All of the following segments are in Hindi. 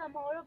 अमारा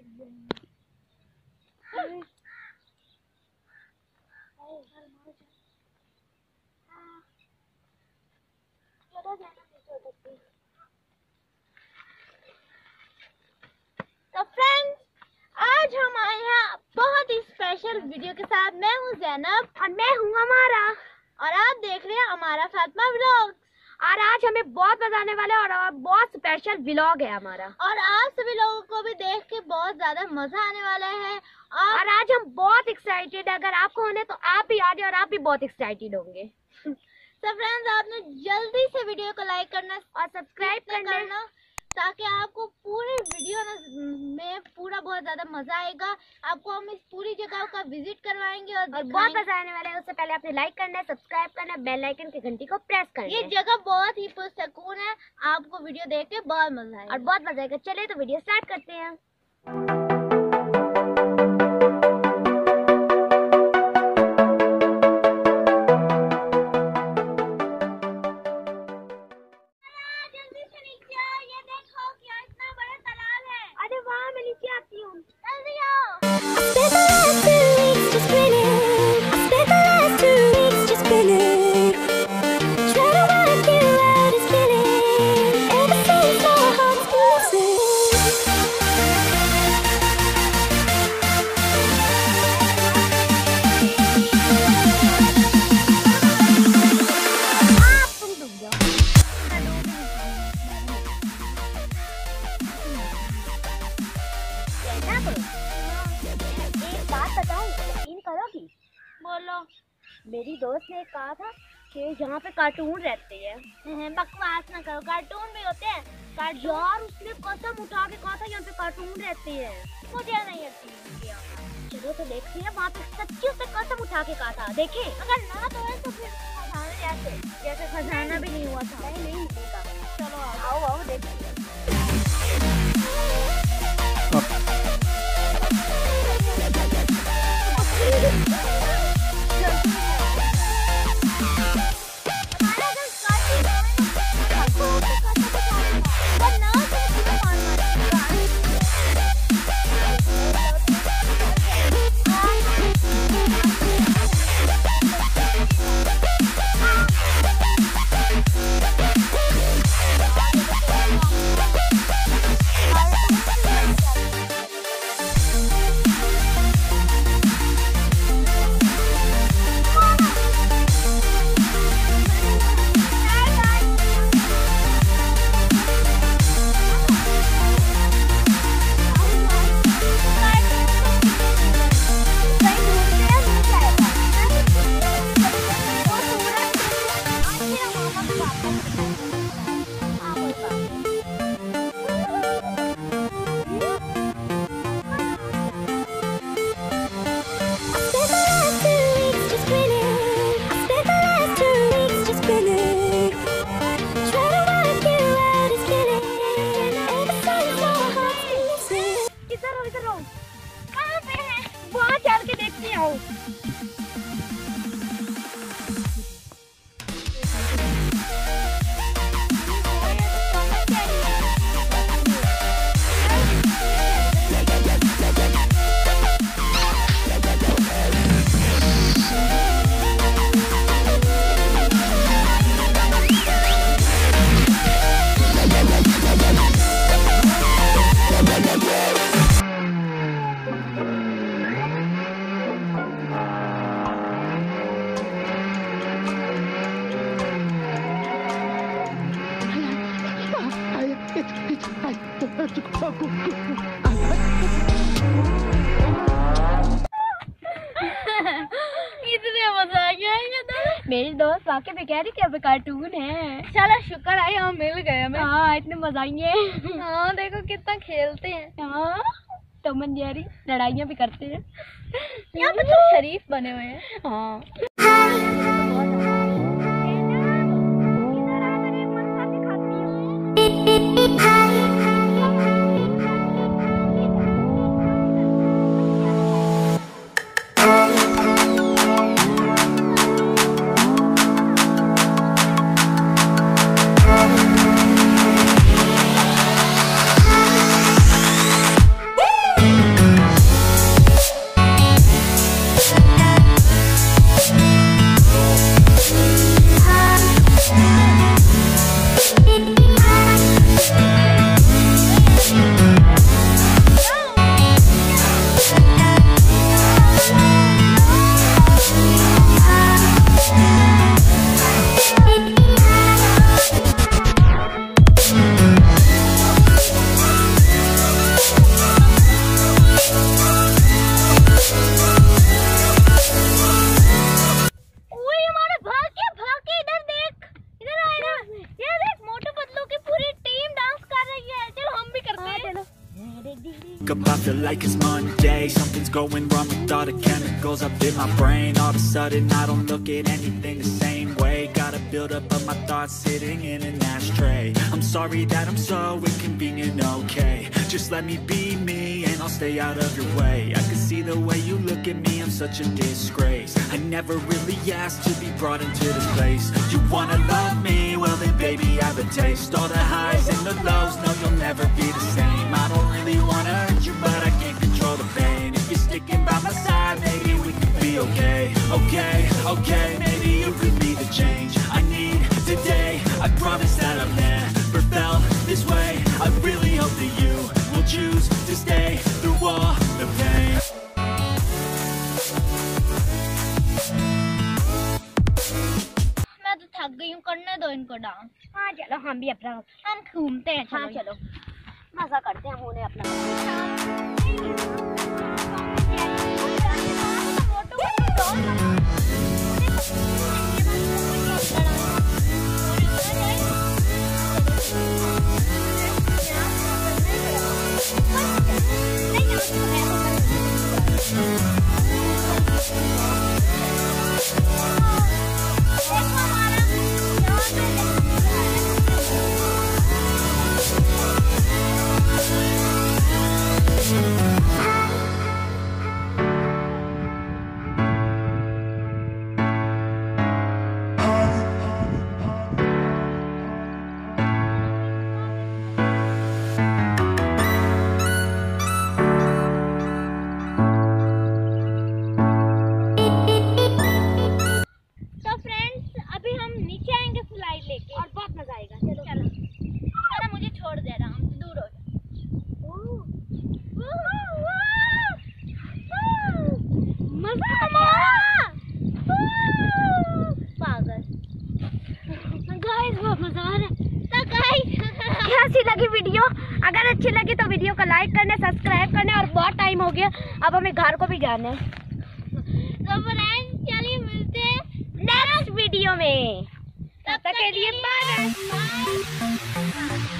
तो फ्रेंड्स, आज हम आए हैं बहुत ही स्पेशल वीडियो के साथ। मैं हूँ जैनब और मैं हूँ अमारा और आप देख रहे हैं अमारा फातिमा व्लॉग। और आज हमें बहुत मजा आने वाला है और बहुत स्पेशल व्लॉग है हमारा, और आप सभी लोगों को भी देख के बहुत ज्यादा मजा आने वाला है। और आज हम बहुत एक्साइटेड है। अगर आपको होने तो आप भी आ जाए और आप भी बहुत एक्साइटेड होंगे। तो फ्रेंड्स, आपने जल्दी से वीडियो को लाइक करना और सब्सक्राइब करना ताकि आपको पूरी वीडियो में पूरा बहुत ज्यादा मजा आएगा। आपको हम इस पूरी जगह का विजिट करवाएंगे और बहुत मजा आने वाला है। उससे पहले आपने लाइक करना है, सब्सक्राइब करना है, बेल आइकन की घंटी को प्रेस करना है। ये जगह बहुत ही पुरसकून है, आपको वीडियो देख के बहुत मजा आएगा और बहुत मजा आएगा। चलिए तो वीडियो स्टार्ट करते हैं। एक बात बताऊं, यकीन करोगी? बोलो। मेरी दोस्त ने कहा था कि जहाँ पे कार्टून रहते हैं। बकवास ना करो, कार्टून भी होते हैं। यार उसने कसम उठा के कहा था यहाँ पे कार्टून रहते हैं। मुझे नहीं यकीन। चलो तो देखते हैं, वहाँ पे सच्ची उसने कसम उठा के कहा था। देखें, अगर ना तो है तो फिर खजाना जैसे खजाना भी नहीं हुआ था। नहीं मिलेगा। चलो आओ आओ देखते हैं। इतने मजा आ गया ये तो। मेरी दोस्त वाकई में कह रही कि अब कार्टून है। चलो शुक्र है हम मिल गए हमें। हाँ इतने मजा आएंगे। हाँ देखो कितना खेलते हैं। हाँ टॉम एंड जेरी लड़ाइयाँ भी करते हैं। यहाँ पे तो शरीफ बने हुए हैं। हाँ wake up, I feel like it's Monday. Something's going wrong with all the chemicals up in my brain. All of a sudden I don't look at anything the same way. Gotta build up of my thoughts sitting in an ashtray. I'm sorry that I'm so inconvenient, okay. Just let me be me and I'll stay out of your way. I can see the way you look at me, I'm such a disgrace. I never really asked to be brought into this place. You wanna love me? Well then baby I have a taste. All the highs and the lows, no you'll never be the same. I don't really wanna hurt you but I can't control the pain. If you're sticking by my side, maybe we could be okay. Okay, okay, maybe you could be the change I need today. I promise that I've never felt this way. I really hope that you will choose to stay through all the pain. मैं तो थक गई हूँ, करने दो इनको डांस। हाँ चलो हम भी अपना हम घूमते हैं। हाँ चलो मजा करते हैं, उन्हें अपना और बहुत मजा आएगा। चलो चलो, अरे मुझे छोड़ दे रहा हूँ, दूर हो पागल। गाइस बहुत मजा आ रहा है। तो गाइस कैसी लगी वीडियो? अगर अच्छी लगी तो वीडियो को लाइक करना, सब्सक्राइब करना। और बहुत टाइम हो गया, अब हमें घर को भी जाना है। तो फ्रेंड्स चलिए मिलते हैं नेक्स्ट वीडियो में। तब तक के लिए बाय बाय।